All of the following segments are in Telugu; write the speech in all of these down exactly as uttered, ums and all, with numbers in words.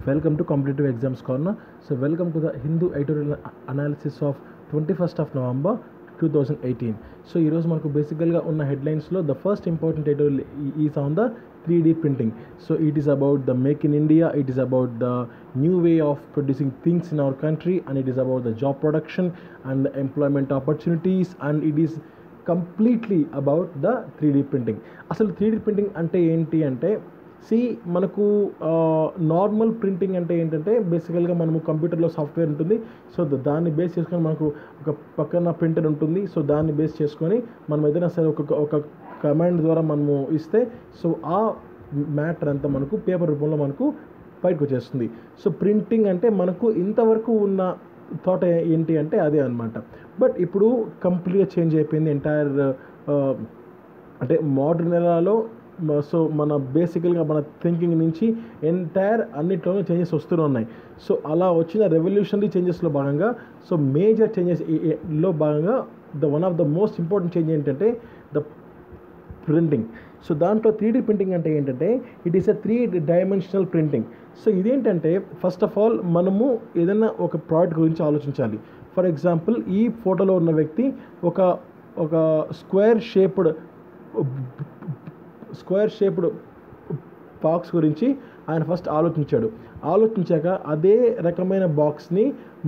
Welcome to Competitive Exams Corner. So welcome to the Hindu editorial analysis of twenty-first of November twenty eighteen. So ఈ రోజు మనకు బేసికల్గా ఉన్న హెడ్లైన్స్లో the first important editorial is on the three D printing. So it is about the make in India, it is about the new way of producing things in our country, and it is about the job production and employment opportunities, and it is completely about the three D printing. అసలు త్రీ డీ ప్రింటింగ్ అంటే ఏంటి అంటే, సి మనకు నార్మల్ ప్రింటింగ్ అంటే ఏంటంటే బేసికల్గా మనము కంప్యూటర్లో సాఫ్ట్వేర్ ఉంటుంది. సో దాన్ని బేస్ చేసుకొని మనకు ఒక పక్కన ప్రింటర్ ఉంటుంది. సో దాన్ని బేస్ చేసుకొని మనం ఏదైనా సరే ఒక ఒక కమాండ్ ద్వారా మనము ఇస్తే సో ఆ మ్యాటర్ అంతా మనకు పేపర్ రూపంలో మనకు బయటకు వచ్చేస్తుంది. సో ప్రింటింగ్ అంటే మనకు ఇంతవరకు ఉన్న థాట్ ఏంటి అంటే అదే అనమాట. బట్ ఇప్పుడు కంప్లీట్గా చేంజ్ అయిపోయింది ఎంటైర్, అంటే మోడర్న్ ఎరాలో. సో మన బేసికల్గా మన థింకింగ్ నుంచి ఎంటైర్ అన్నిట్లోనూ చేంజెస్ వస్తూనే ఉన్నాయి. సో అలా వచ్చిన రెవల్యూషనరీ చేంజెస్లో భాగంగా, సో మేజర్ చేంజెస్ లో భాగంగా the one of the most important change ఏంటంటే ద ప్రింటింగ్. సో దాంట్లో త్రీ డీ ప్రింటింగ్ అంటే ఏంటంటే it is a three dimensional printing. So ఇదేంటంటే ఫస్ట్ ఆఫ్ ఆల్ మనము ఏదైనా ఒక ప్రోడక్ట్ గురించి ఆలోచించాలి. ఫర్ ఎగ్జాంపుల్ ఈ ఫోటోలో ఉన్న వ్యక్తి ఒక ఒక square shaped square shaped box గురించి ఆయన ఫస్ట్ ఆలోచించాడు. ఆలోచించాక అదే రకమైన బాక్స్ని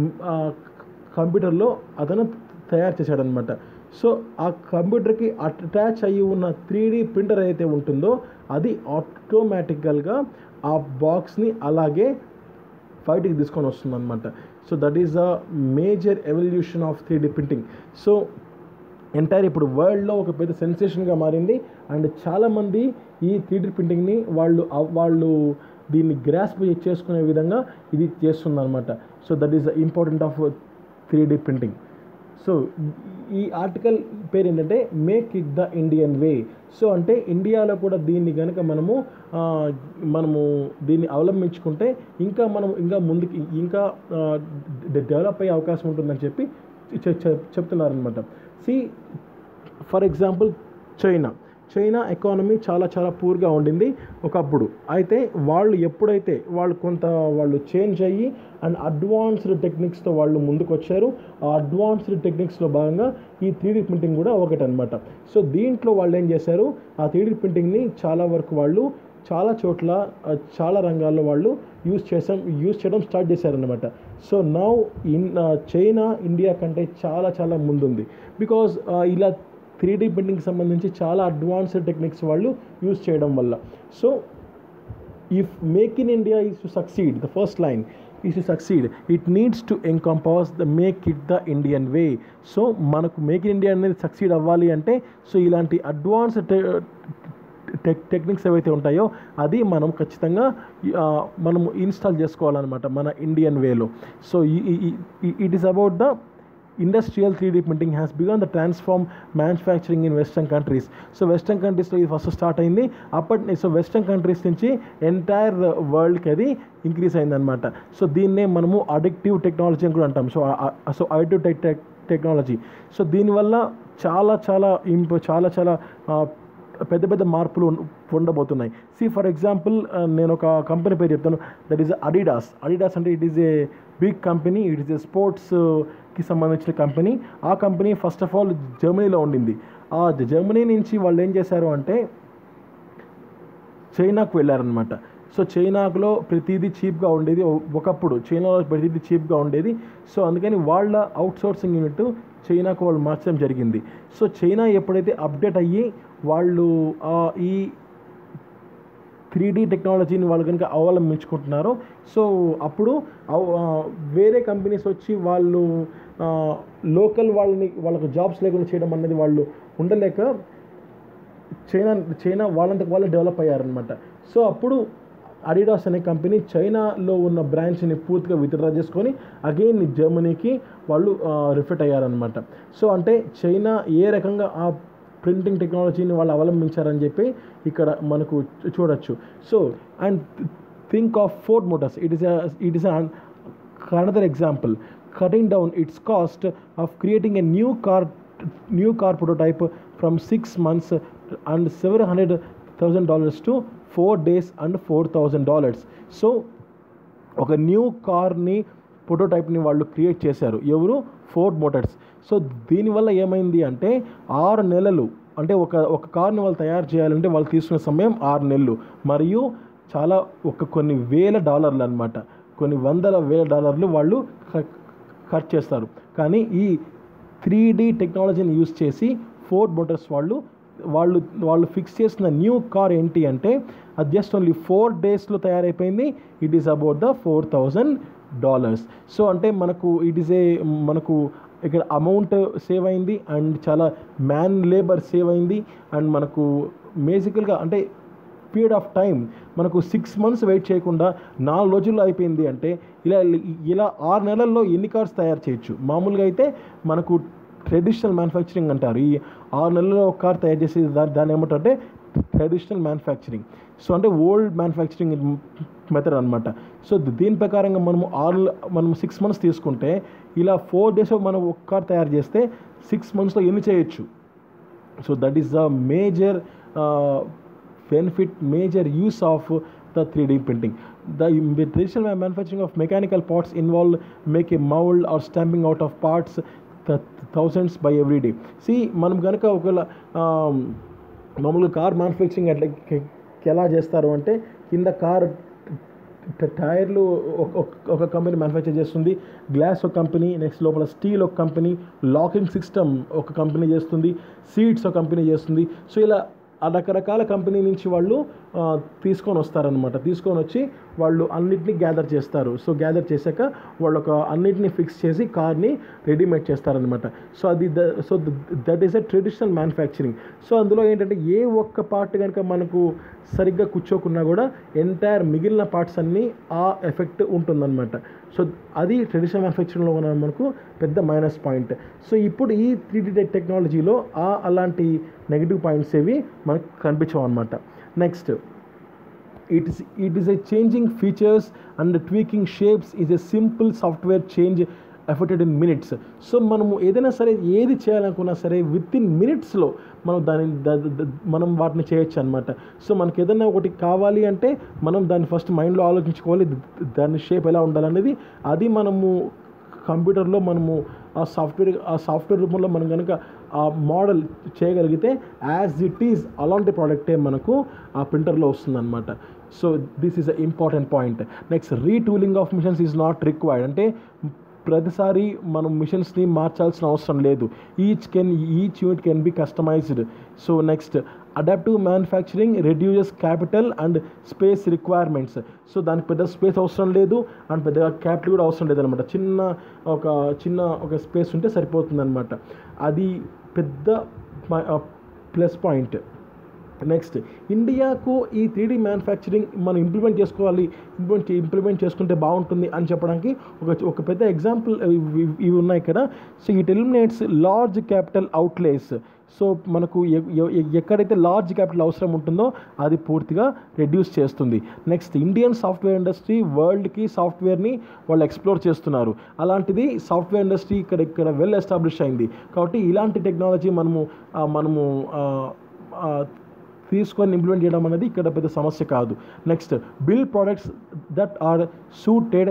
కంప్యూటర్లో అతను తయారు చేశాడనమాట. సో ఆ కంప్యూటర్కి అటాచ్ అయ్యి ఉన్న త్రీ డీ ప్రింటర్ అయితే ఉంటుందో అది ఆటోమేటికల్గా ఆ బాక్స్ని అలాగే బయటికి తీసుకొని వస్తుంది అనమాట. So that is the major evolution of three D printing. So entire ఇప్పుడు వరల్డ్లో ఒక పెద్ద సెన్సేషన్గా మారింది. అండ్ చాలామంది ఈ త్రీ డీ ప్రింటింగ్ని వాళ్ళు వాళ్ళు దీన్ని గ్రాస్ప్ చేసుకునే విధంగా ఇది చేస్తుంది అనమాట. So that is the important of three D printing. So ఈ ఆర్టికల్ పేరు ఏంటంటే make it the Indian way. So అంటే ఇండియాలో కూడా దీన్ని కనుక మనము మనము దీన్ని అవలంబించుకుంటే ఇంకా మనం ఇంకా ముందుకి ఇంకా డెవలప్ అయ్యే అవకాశం ఉంటుందని చెప్పి చెప్తున్నారనమాట. See for example China China economy చాలా చాలా పూర్గా ఉండింది ఒకప్పుడు. అయితే వాళ్ళు ఎప్పుడైతే వాళ్ళు కొంత వాళ్ళు చేంజ్ అయ్యి అండ్ అడ్వాన్స్డ్ టెక్నిక్స్తో వాళ్ళు ముందుకు వచ్చారు. ఆ అడ్వాన్స్డ్ టెక్నిక్స్లో భాగంగా ఈ త్రీ డీ ప్రింటింగ్ కూడా ఒకటి అనమాట. సో దీంట్లో వాళ్ళు ఏం చేశారు, ఆ త్రీ డీ ప్రింటింగ్ని చాలా వరకు వాళ్ళు చాలా చోట్ల చాలా రంగాల్లో వాళ్ళు యూజ్ చేసాం యూజ్ చేయడం స్టార్ట్ చేశారనమాట. So now in China India కంటే చాలా చాలా ముందుంది. బికాజ్ ఇలా త్రీ డీ ప్రింటింగ్కి సంబంధించి చాలా అడ్వాన్స్డ్ టెక్నిక్స్ వాళ్ళు యూజ్ చేయడం వల్ల. So if make in India is to succeed, the first line is to succeed, it needs to encompass the make it the Indian way. So మనకు మేక్ ఇన్ ఇండియా అనేది సక్సీడ్ అవ్వాలి అంటే సో ఇలాంటి అడ్వాన్స్డ్ టెక్ టెక్నిక్స్ ఏవైతే ఉంటాయో అది మనం ఖచ్చితంగా మనము ఇన్స్టాల్ చేసుకోవాలన్నమాట మన ఇండియన్ వేలో. So it is about the industrial three D printing has begun the transform manufacturing in western countries. So western కంట్రీస్లో ఇది ఫస్ట్ స్టార్ట్ అయింది. అప్పటి సో వెస్టర్న్ కంట్రీస్ నుంచి ఎంటైర్ వరల్డ్కి అది ఇంక్రీజ్ అయిందనమాట. సో దీన్నే మనము అడిక్టివ్ టెక్నాలజీ అని కూడా అంటాం. So so addictive tech tech technology. So దీనివల్ల చాలా చాలా ఇంప్ చాలా చాలా పెద్ద పెద్ద మార్పులు ఉండబోతున్నాయి. సి ఫర్ ఎగ్జాంపుల్ నేను ఒక కంపెనీ పేరు చెప్తాను, దట్ ఈస్ అడిడాస్. అడిడాస్ అంటే it is a big company, it is a స్పోర్ట్స్కి సంబంధించిన కంపెనీ. ఆ కంపెనీ ఫస్ట్ ఆఫ్ ఆల్ జర్మనీలో ఉండింది. ఆ జర్మనీ నుంచి వాళ్ళు ఏం చేశారు అంటే చైనాకు వెళ్ళారనమాట. సో చైనాలో ప్రతిదీ చీప్గా ఉండేది ఒకప్పుడు, చైనాలో ప్రతిదీ చీప్గా ఉండేది. సో అందుకని వాళ్ళ అవుట్సోర్సింగ్ యూనిట్ చైనాకు వాళ్ళు మార్చడం జరిగింది. సో చైనా ఎప్పుడైతే అప్డేట్ అయ్యి వాళ్ళు ఈ త్రీ డీ టెక్నాలజీని వాళ్ళు కనుక అవలంబించుకుంటున్నారో సో అప్పుడు వేరే కంపెనీస్ వచ్చి వాళ్ళు లోకల్ వాళ్ళని వాళ్ళకు జాబ్స్ లేకుండా చేయడం అనేది వాళ్ళు ఉండలేక చైనా చైనా వాళ్ళంతకు వాళ్ళు డెవలప్ అయ్యారనమాట. సో అప్పుడు అడిడాస్ అనే కంపెనీ చైనాలో ఉన్న బ్రాంచ్ని పూర్తిగా విత్డ్రా చేసుకొని అగైన్ జర్మనీకి వాళ్ళు రిఫిట్ అయ్యారనమాట. సో అంటే చైనా ఏ రకంగా ఆ ప్రింటింగ్ టెక్నాలజీని వాళ్ళు అవలంబించారని చెప్పి ఇక్కడ మనకు చూడొచ్చు. So and think of Ford Motors, it is it is another example, cutting down its cost of creating a new car new car prototype from six months and several hundred thousand dollars to four days and four thousand dollars. So ఒక న్యూ కార్ని ప్రోటోటైప్ని వాళ్ళు క్రియేట్ చేశారు. ఎవరు? Ford Motors. సో దీనివల్ల ఏమైంది అంటే ఆరు నెలలు అంటే ఒక ఒక కార్ని వాళ్ళు తయారు చేయాలంటే వాళ్ళు తీసుకునే సమయం ఆరు నెలలు మరియు చాలా ఒక కొన్ని వేల డాలర్లు అనమాట, కొన్ని వందల వేల డాలర్లు వాళ్ళు ఖర్చు చేస్తారు. కానీ ఈ త్రీ డీ టెక్నాలజీని యూజ్ చేసి ఫోర్డ్ మోటార్స్ వాళ్ళు వాళ్ళు వాళ్ళు ఫిక్స్ చేసిన న్యూ కార్ ఏంటి అంటే అది జస్ట్ ఓన్లీ ఫోర్ డేస్లో తయారైపోయింది. It is about the four thousand dollars. So అంటే మనకు ఇట్ ఈస్ ఏ మనకు ఇక్కడ అమౌంట్ సేవ్ అయింది అండ్ చాలా మ్యాన్ లేబర్ సేవ్ అయింది అండ్ మనకు బేసికల్గా అంటే పీరియడ్ ఆఫ్ టైం మనకు సిక్స్ మంత్స్ వెయిట్ చేయకుండా నాలుగు రోజుల్లో అయిపోయింది. అంటే ఇలా ఇలా ఆరు నెలల్లో ఎన్ని కార్స్ తయారు చేయొచ్చు? మామూలుగా అయితే మనకు ట్రెడిషనల్ మ్యానుఫ్యాక్చరింగ్ అంటారు. ఈ ఆరు నెలల్లో ఒక కార్ తయారు చేసి దా దాన్ని ఏమంటారంటే ట్రెడిషనల్ మ్యానుఫ్యాక్చరింగ్. సో అంటే ఓల్డ్ మ్యానుఫ్యాక్చరింగ్ మెథడ్ అనమాట. సో దీని ప్రకారంగా మనము ఆరు మనం సిక్స్ మంత్స్ తీసుకుంటే ఇలా ఫోర్ డేస్ మనం ఒక కార్ తయారు చేస్తే సిక్స్ మంత్స్లో ఎన్ని చేయొచ్చు? So that is the major benefit, major use of the three D printing. The traditional manufacturing of mechanical parts involve make a mold or stamping out of parts the thousands by every day. See మనం కనుక ఒకవేళ మామూలుగా కార్ మ్యానుఫ్యాక్చరింగ్ అట్లా ఎలా చేస్తారు అంటే కింద కార్ టైర్లు ఒక కంపెనీ మ్యానుఫ్యాక్చర్ చేస్తుంది, గ్లాస్ ఒక కంపెనీ, నెక్స్ట్ లోపల స్టీల్ ఒక కంపెనీ, లాకింగ్ సిస్టమ్ ఒక కంపెనీ చేస్తుంది, సీట్స్ ఒక కంపెనీ చేస్తుంది. సో ఇలా ఆ రకరకాల కంపెనీ నుంచి వాళ్ళు తీసుకొని వస్తారనమాట. తీసుకొని వచ్చి వాళ్ళు అన్నిటినీ గ్యాదర్ చేస్తారు. సో గ్యాదర్ చేశాక వాళ్ళు ఒక అన్నిటినీ ఫిక్స్ చేసి కార్ని రెడీమేడ్ చేస్తారనమాట. సో అది the so that is a traditional manufacturing. So అందులో ఏంటంటే ఏ ఒక్క పార్ట్ కనుక మనకు సరిగ్గా కూర్చోకున్నా కూడా ఎంటైర్ మిగిలిన పార్ట్స్ అన్నీ ఆ ఎఫెక్ట్ ఉంటుందన్నమాట. సో అది ట్రెడిషనల్ మ్యానుఫ్యాక్చరింగ్లో ఉన్న మనకు పెద్ద మైనస్ పాయింట్. సో ఇప్పుడు ఈ త్రీ డీ టెక్నాలజీలో ఆ అలాంటి నెగిటివ్ పాయింట్స్ ఏవి మనకు కనిపించవు అనమాట. Next it is it is a changing features and tweaking shapes is a simple software change effected in minutes. So మనము ఏదైనా సరే ఏది చేయాలనుకున్నా సరే విత్ ఇన్ మినిట్స్లో మనం దాని మనం వాటిని చేయొచ్చు అనమాట. సో మనకి ఏదైనా ఒకటి కావాలి అంటే మనం దాన్ని ఫస్ట్ మైండ్లో ఆలోచించుకోవాలి, దాని షేప్ ఎలా ఉండాలనేది. అది మనము కంప్యూటర్లో మనము ఆ సాఫ్ట్వేర్ ఆ సాఫ్ట్వేర్ రూపంలో మనం కనుక ఆ మోడల్ చేయగలిగితే యాజ్ ఇట్ ఈజ్ అలాంటి ప్రోడక్టే మనకు ఆ ప్రింటర్లో వస్తుందన్నమాట. So this is a important point. Next retooling of machines is not required. అంటే ప్రతిసారి మనం మిషన్స్ని మార్చాల్సిన అవసరం లేదు. Each can each unit can be customised. So next adaptive manufacturing reduces capital and space requirements. So దానికి పెద్ద స్పేస్ అవసరం లేదు అండ్ పెద్దగా క్యాపిటల్ కూడా అవసరం లేదనమాట. చిన్న ఒక చిన్న ఒక స్పేస్ ఉంటే సరిపోతుందన్నమాట. అది పెద్ద ప్లస్ పాయింట్. నెక్స్ట్ ఇండియాకు ఈ త్రీ డీ మ్యానుఫ్యాక్చరింగ్ మనం ఇంప్లిమెంట్ చేసుకోవాలి, ఇంప్లిమెంట్ ఇంప్లిమెంట్ చేసుకుంటే బాగుంటుంది అని చెప్పడానికి ఒక ఒక పెద్ద ఎగ్జాంపుల్ ఇవి ఉన్నాయి ఇక్కడ. So it eliminates large capital outlays. So మనకు ఎక్కడైతే లార్జ్ క్యాపిటల్ అవసరం ఉంటుందో అది పూర్తిగా రెడ్యూస్ చేస్తుంది. నెక్స్ట్ ఇండియన్ సాఫ్ట్వేర్ ఇండస్ట్రీ వరల్డ్కి సాఫ్ట్వేర్ని వాళ్ళు ఎక్స్ప్లోర్ చేస్తున్నారు. అలాంటిది సాఫ్ట్వేర్ ఇండస్ట్రీ ఇక్కడ ఇక్కడ వెల్ ఎస్టాబ్లిష్ అయింది. కాబట్టి ఇలాంటి టెక్నాలజీ మనము మనము తీసుకొని ఇంప్లిమెంట్ చేయడం అనేది ఇక్కడ పెద్ద సమస్య కాదు. Next build products that are suited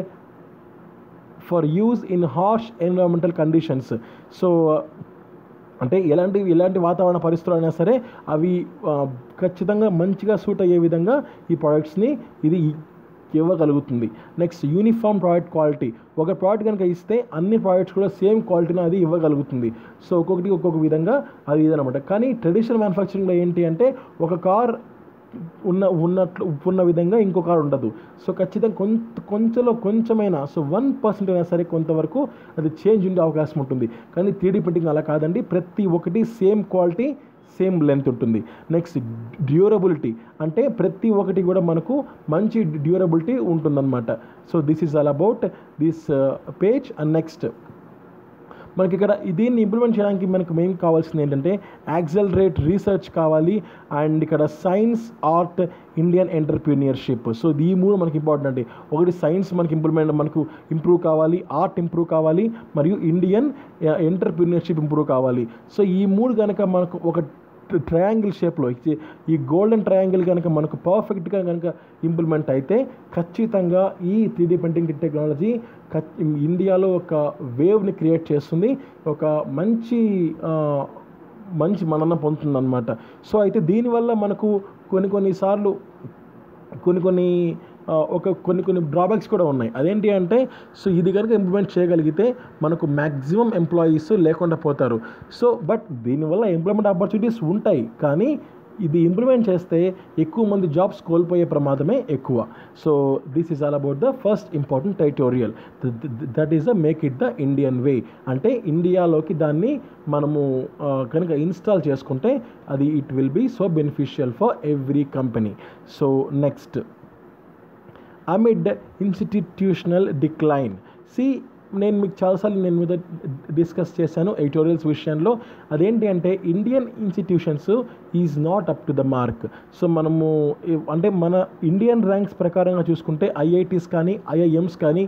for use in harsh environmental conditions. So అంటే ఎలాంటి ఎలాంటి వాతావరణ పరిస్థితులు అయినా సరే అవి ఖచ్చితంగా మంచిగా సూట్ అయ్యే విధంగా ఈ ప్రోడక్ట్స్ని ఇది ఇవ్వగలుగుతుంది. Next uniform product quality. ఒక ప్రోడక్ట్ కనుక ఇస్తే అన్ని ప్రోడక్ట్స్ కూడా సేమ్ క్వాలిటీని అది ఇవ్వగలుగుతుంది. సో ఒక్కొక్కటి ఒక్కొక్క విధంగా అది ఇదనమాట. కానీ ట్రెడిషనల్ మ్యానుఫ్యాక్చరింగ్లో ఏంటి అంటే ఒక కార్ ఉన్న ఉన్నట్లు ఉన్న విధంగా ఇంకో కార్ ఉండదు. సో ఖచ్చితంగా కొంత కొంచెంలో కొంచెమైనా సో వన్ పర్సెంట్ అయినా సరే కొంతవరకు అది చేంజ్ ఉండే అవకాశం ఉంటుంది. కానీ త్రీ డీ ప్రింటింగ్ అలా కాదండి, ప్రతి ఒక్కటి సేమ్ క్వాలిటీ సేమ్ లెంత్ ఉంటుంది. Next durability. అంటే ప్రతి ఒక్కటి కూడా మనకు మంచి డ్యూరబిలిటీ ఉంటుందన్నమాట. So this is all about this page. And next మనకి ఇక్కడ దీన్ని ఇంప్లిమెంట్ చేయడానికి మనకు మెయిన్ కావాల్సింది ఏంటంటే యాక్సలరేట్ రీసెర్చ్ కావాలి అండ్ ఇక్కడ science art Indian entrepreneurship. So ఈ మూడు మనకి ఇంపార్టెంట్ అండి. ఒకటి సైన్స్ మనకి ఇంప్లిమెంట్ మనకు ఇంప్రూవ్ కావాలి, ఆర్ట్ ఇంప్రూవ్ కావాలి మరియు ఇండియన్ ఎంటర్ప్రీనియర్షిప్ ఇంప్రూవ్ కావాలి. సో ఈ మూడు కనుక మనకు ఒక ట్రయాంగిల్ షేప్లో ఈ గోల్డెన్ ట్రయాంగిల్ కనుక మనకు పర్ఫెక్ట్గా కనుక ఇంప్లిమెంట్ అయితే ఖచ్చితంగా ఈ త్రీ డీ ప్రింటింగ్ టెక్నాలజీ ఇండియాలో ఒక వేవ్ని క్రియేట్ చేస్తుంది, ఒక మంచి మంచి మన్నన పొందుతుంది అనమాట. సో అయితే దీనివల్ల మనకు కొన్ని కొన్నిసార్లు కొన్ని కొన్ని ఒక కొన్ని కొన్ని డ్రాబ్యాక్స్ కూడా ఉన్నాయి. అదేంటి అంటే సో ఇది కనుక ఇంప్లిమెంట్ చేయగలిగితే మనకు మ్యాక్సిమం ఎంప్లాయీస్ లేకుండా పోతారు. సో బట్ దీనివల్ల ఎంప్లాయ్మెంట్ ఆపర్చునిటీస్ ఉంటాయి, కానీ ఇది ఇంప్లిమెంట్ చేస్తే ఎక్కువ మంది జాబ్స్ కోల్పోయే ప్రమాదమే ఎక్కువ. So this is all about the first important editorial, that is the make it the Indian way. అంటే ఇండియాలోకి దాన్ని మనము కనుక ఇన్స్టాల్ చేసుకుంటే అది it will be so beneficial for every company. So next, amid institutional decline. See నేను మీకు చాలాసార్లు నేను మీద డిస్కస్ చేశాను ఎడిటోరియల్స్ విషయంలో. అదేంటి అంటే Indian institutions is not up to the mark. So మనము అంటే మన ఇండియన్ ర్యాంక్స్ ప్రకారంగా చూసుకుంటే ఐఐటీస్ కానీ ఐఐఎమ్స్ కానీ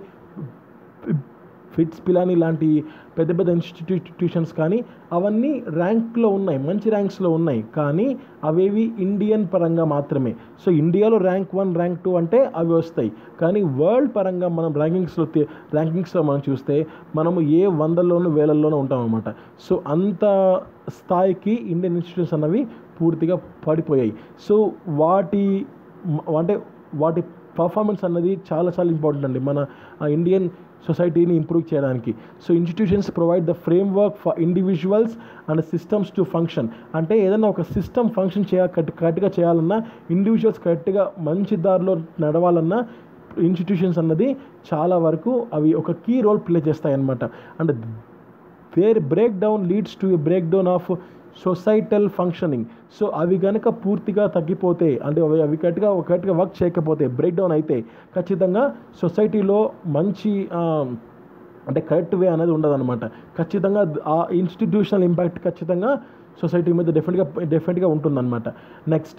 ఫిట్స్ పిలాని లాంటి పెద్ద పెద్ద ఇన్స్టిట్యూషన్స్ కానీ అవన్నీ ర్యాంక్లో ఉన్నాయి, మంచి ర్యాంక్స్లో ఉన్నాయి, కానీ అవేవి ఇండియన్ పరంగా మాత్రమే. సో ఇండియాలో ర్యాంక్ వన్ ర్యాంక్ టూ అంటే అవి వస్తాయి, కానీ వరల్డ్ పరంగా మనం ర్యాంకింగ్స్లో ర్యాంకింగ్స్లో మనం చూస్తే మనము ఏ వందల్లోనూ వేలల్లోనూ ఉంటాం అన్నమాట. సో అంత స్థాయికి ఇండియన్ ఇన్స్టిట్యూషన్స్ అన్నవి పూర్తిగా పడిపోయాయి. సో వాటి అంటే వాటి పర్ఫార్మెన్స్ అన్నది చాలా చాలా ఇంపార్టెంట్ అండి మన ఇండియన్ సొసైటీని ఇంప్రూవ్ చేయడానికి. So institutions provide the framework for individuals and systems to function. అంటే ఏదైనా ఒక సిస్టమ్ ఫంక్షన్ చేయ కరెక్ట్గా చేయాలన్నా, ఇండివిజువల్స్ కరెక్ట్గా మంచి దారిలో నడవాలన్నా ఇన్స్టిట్యూషన్స్ అన్నది చాలా వరకు అవి ఒక కీ రోల్ ప్లే చేస్తాయి అన్నమాట. And there breakdown leads to a breakdown of societal functioning. So అవి కనుక పూర్తిగా తగ్గిపోతే, అంటే అవి అవి కరెక్ట్గా కరెక్ట్గా వర్క్ చేయకపోతే, బ్రేక్ డౌన్ అయితే ఖచ్చితంగా సొసైటీలో మంచి అంటే కరెక్ట్ వే అనేది ఉండదన్నమాట. ఖచ్చితంగా ఆ ఇన్స్టిట్యూషనల్ ఇంపాక్ట్ ఖచ్చితంగా సొసైటీ మీద డెఫినెట్గా డెఫినెట్గా ఉంటుందన్నమాట. Next,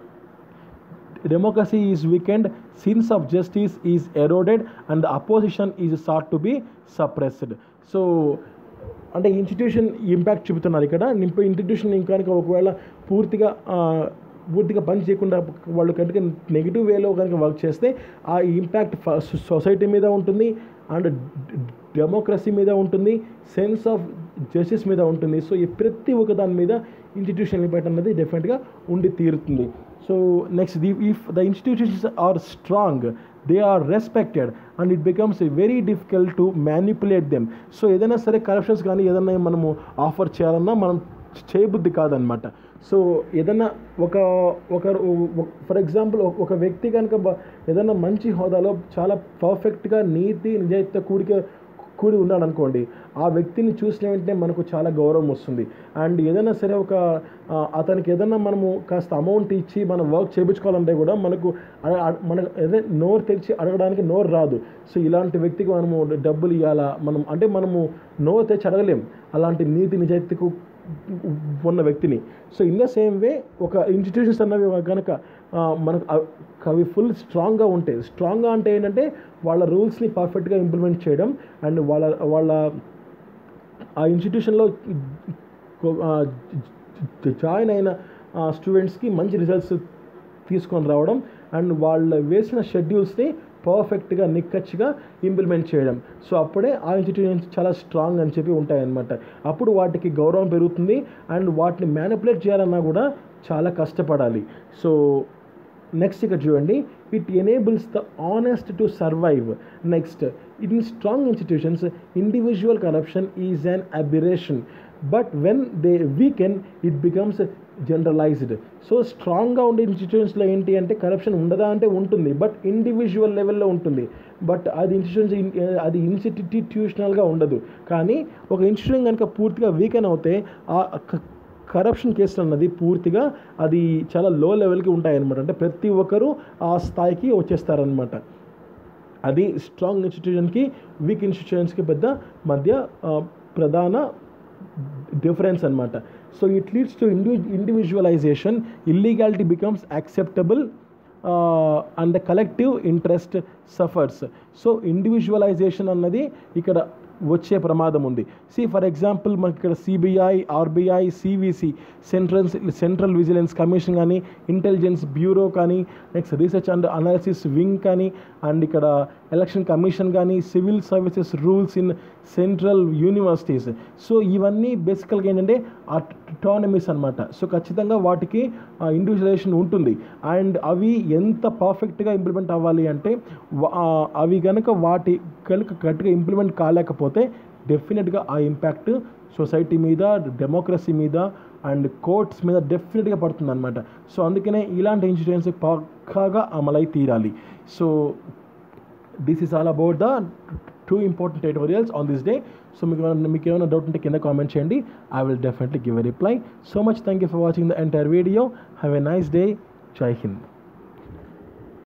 democracy is weakened, sense of justice is eroded and the opposition is sought to be suppressed. So అంటే ఇన్స్టిట్యూషన్ ఇంపాక్ట్ చూపుతున్నారు ఇక్కడ. ఇన్స్టిట్యూషన్ ఇంకా కనుక ఒకవేళ పూర్తిగా పూర్తిగా పని చేయకుండా వాళ్ళు కనుక నెగిటివ్ వేలో కనుక వర్క్ చేస్తే ఆ ఇంపాక్ట్ సొసైటీ మీద ఉంటుంది, అండ్ డెమోక్రసీ మీద ఉంటుంది, సెన్స్ ఆఫ్ జస్టిస్ మీద ఉంటుంది. సో ఈ ప్రతి ఒక్క దాని మీద ఇన్స్టిట్యూషన్ ఇంపాక్ట్ అనేది డెఫినెట్గా ఉండి తీరుతుంది. So next, the if the institutions are strong, they are respected and it becomes very difficult to manipulate them. So ఏదైనా సరే కరప్షన్స్ కానీ ఏదైనా మనము ఆఫర్ చేయాలన్నా మనం చేయబుద్ధి కాదనమాట. సో ఏదైనా ఒక ఒక ఫర్ ఎగ్జాంపుల్ ఒక వ్యక్తి కనుక ఏదైనా మంచి హోదాలో చాలా పర్ఫెక్ట్గా నీతి నిజాయితీతో కూడిక కూడి ఉన్నాడు అనుకోండి, ఆ వ్యక్తిని చూసిన వెంటనే మనకు చాలా గౌరవం వస్తుంది. అండ్ ఏదైనా సరే ఒక అతనికి ఏదైనా మనము కాస్త అమౌంట్ ఇచ్చి మనం వర్క్ చేయించుకోవాలంటే కూడా మనకు మనకు ఏదైనా నోరు తెరిచి అడగడానికి నోరు రాదు. సో ఇలాంటి వ్యక్తికి మనము డబ్బులు ఇవ్వాలా, మనం అంటే మనము నోరు తెచ్చి అడగలేం అలాంటి నీతి నిజాయితీకు ఉన్న వ్యక్తిని. So in the same way ఒక ఇన్స్టిట్యూషన్స్ అన్నవి కనుక మనకు అవి ఫుల్ స్ట్రాంగ్గా ఉంటాయి. స్ట్రాంగ్గా అంటే ఏంటంటే వాళ్ళ రూల్స్ని పర్ఫెక్ట్గా ఇంప్లిమెంట్ చేయడం, అండ్ వాళ్ళ వాళ్ళ ఆ ఇన్స్టిట్యూషన్లో జాయిన్ అయిన స్టూడెంట్స్కి మంచి రిజల్ట్స్ తీసుకొని రావడం, అండ్ వాళ్ళు వేసిన షెడ్యూల్స్ని పర్ఫెక్ట్గా నిక్కచ్చిగా ఇంప్లిమెంట్ చేయడం. సో అప్పుడే ఆ ఇన్స్టిట్యూషన్స్ చాలా స్ట్రాంగ్ అని చెప్పి ఉంటాయన్నమాట. అప్పుడు వాటికి గౌరవం పెరుగుతుంది, అండ్ వాటిని మ్యానిపులేట్ చేయాలన్నా కూడా చాలా కష్టపడాలి. సో నెక్స్ట్ ఇక్కడ చూడండి, it enables the honest to survive. Next, in strong institutions individual corruption is an aberration, but when they weaken it becomes generalised. So స్ట్రాంగ్గా ఉండే ఇన్స్టిట్యూషన్స్లో ఏంటి అంటే కరప్షన్ ఉండదా అంటే ఉంటుంది, బట్ ఇండివిజువల్ లెవెల్లో ఉంటుంది. బట్ అది ఇన్స్టిట్యూషన్స్ అది ఇన్స్టిట్యూషనల్గా ఉండదు. కానీ ఒక ఇన్స్టిట్యూషన్ కనుక పూర్తిగా వీకెన్ అవుతే ఆ కరప్షన్ కేసులు అన్నది పూర్తిగా అది చాలా లో లెవెల్కి ఉంటాయన్నమాట. అంటే ప్రతి ఒక్కరూ ఆ స్థాయికి వచ్చేస్తారనమాట. అది స్ట్రాంగ్ ఇన్స్టిట్యూషన్కి వీక్ ఇన్స్టిట్యూషన్స్కి పెద్ద మధ్య ప్రధాన డిఫరెన్స్ అనమాట. So it leads to indi individualisation, illegality becomes acceptable and the collective interest suffers. So individualisation అన్నది ఇక్కడ వచ్చే ప్రమాదం ఉంది. సి ఫర్ ఎగ్జాంపుల్ మనకి ఇక్కడ CBI, RBI, CVC, central central vigilance commission కానీ, ఇంటెలిజెన్స్ బ్యూరో కానీ, next research and analysis wing కానీ, అండ్ ఇక్కడ ఎలక్షన్ కమిషన్ కానీ, civil services rules in central universities. So ఇవన్నీ బేసికల్గా ఏంటంటే అటానమీస్ అనమాట. సో ఖచ్చితంగా వాటికి ఇండివిజువలైజేషన్ ఉంటుంది. అండ్ అవి ఎంత పర్ఫెక్ట్గా ఇంప్లిమెంట్ అవ్వాలి అంటే అవి కనుక వాటి కనుక కరెక్ట్గా ఇంప్లిమెంట్ కాలేకపోతే డెఫినెట్గా ఆ ఇంపాక్ట్ సొసైటీ మీద, డెమోక్రసీ మీద అండ్ కోర్ట్స్ మీద డెఫినెట్గా పడుతుంది అనమాట. సో అందుకనే ఇలాంటి ఇన్స్టిట్యూషన్స్ పక్కాగా అమలై తీరాలి. So this is all about the two important editorials on this day. So మీకు మీకు ఏమైనా డౌట్ ఉంటే కింద కామెంట్ చేయండి. I will definitely give a reply. So much thank you for watching the entire video. Have a nice day. జై హింద్.